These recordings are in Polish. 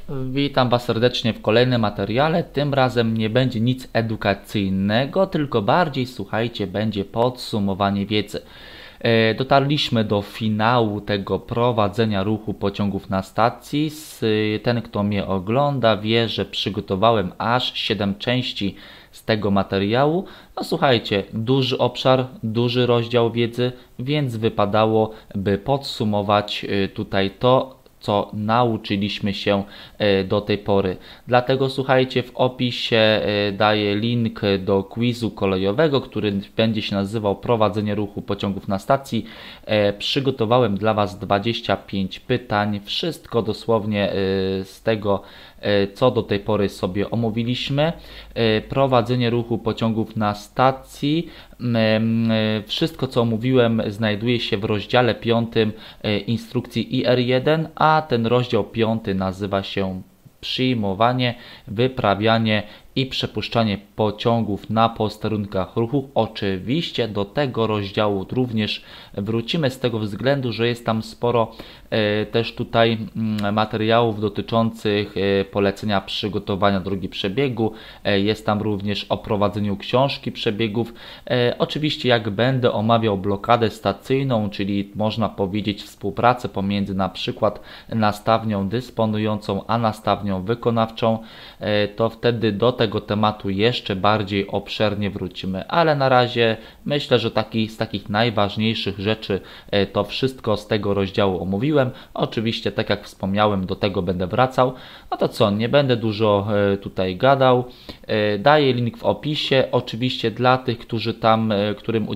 Witam Was serdecznie w kolejnym materiale. Tym razem nie będzie nic edukacyjnego, tylko bardziej, słuchajcie, będzie podsumowanie wiedzy. Dotarliśmy do finału tego prowadzenia ruchu pociągów na stacji. Ten, kto mnie ogląda, wie, że przygotowałem aż 7 części z tego materiału. No słuchajcie, duży obszar, duży rozdział wiedzy, więc wypadało, by podsumować tutaj to, co nauczyliśmy się do tej pory. Dlatego słuchajcie, w opisie daję link do quizu kolejowego, który będzie się nazywał Prowadzenie ruchu pociągów na stacji. Przygotowałem dla Was 25 pytań, wszystko dosłownie z tego, co do tej pory sobie omówiliśmy. Prowadzenie ruchu pociągów na stacji. Wszystko, co omówiłem, znajduje się w rozdziale 5 instrukcji IR1, a ten rozdział 5 nazywa się Przyjmowanie, wyprawianie i przepuszczanie pociągów na posterunkach ruchu. Oczywiście do tego rozdziału również wrócimy z tego względu, że jest tam sporo też tutaj materiałów dotyczących polecenia przygotowania drogi przebiegu. Jest tam również o prowadzeniu książki przebiegów. Oczywiście jak będę omawiał blokadę stacyjną, czyli można powiedzieć współpracę pomiędzy na przykład nastawnią dysponującą a nastawnią wykonawczą, to wtedy do tego tematu jeszcze bardziej obszernie wrócimy, ale na razie myślę, że z takich najważniejszych rzeczy to wszystko z tego rozdziału omówiłem. Oczywiście, tak jak wspomniałem, do tego będę wracał. No to co, nie będę dużo tutaj gadał. Daję link w opisie. Oczywiście dla tych, którym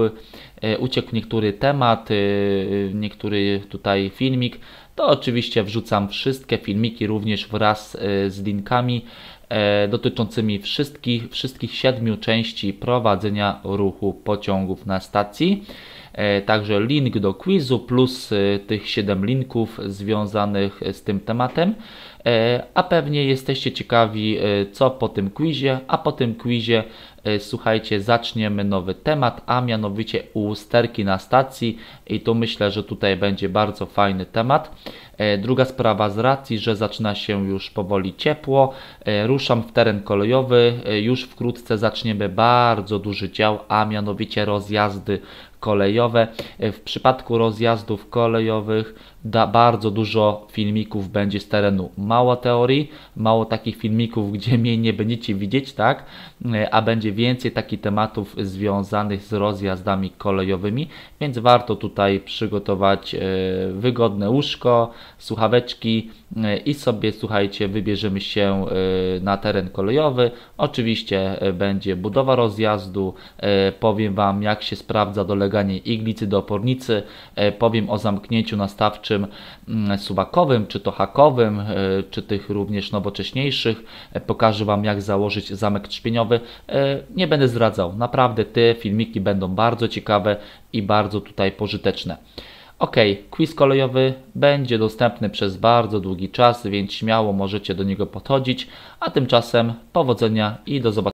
uciekł niektóry temat, niektóry tutaj filmik, to oczywiście wrzucam wszystkie filmiki również wraz z linkami dotyczącymi wszystkich 7 części prowadzenia ruchu pociągów na stacji. Także link do quizu plus tych 7 linków związanych z tym tematem. A pewnie jesteście ciekawi, co po tym quizie, a po tym quizie słuchajcie, zaczniemy nowy temat, a mianowicie usterki na stacji i tu myślę, że tutaj będzie bardzo fajny temat. Druga sprawa, z racji, że zaczyna się już powoli ciepło, ruszam w teren kolejowy, już wkrótce zaczniemy bardzo duży dział, a mianowicie rozjazdy kolejowe. W przypadku rozjazdów kolejowych bardzo dużo filmików będzie z terenu. Mało teorii, mało takich filmików, gdzie mnie nie będziecie widzieć, tak? A będzie więcej takich tematów związanych z rozjazdami kolejowymi, więc warto tutaj przygotować wygodne łóżko, słuchaweczki i sobie, słuchajcie, wybierzemy się na teren kolejowy. Oczywiście będzie budowa rozjazdu, powiem Wam, jak się sprawdza doleganie iglicy do opornicy, powiem o zamknięciu nastawczym suwakowym, czy to hakowym, czy tych również nowocześniejszych. Pokażę Wam, jak założyć zamek trzpieniowy. Nie będę zdradzał, naprawdę te filmiki będą bardzo ciekawe i bardzo tutaj pożyteczne. Ok, quiz kolejowy będzie dostępny przez bardzo długi czas, więc śmiało możecie do niego podchodzić, a tymczasem powodzenia i do zobaczenia.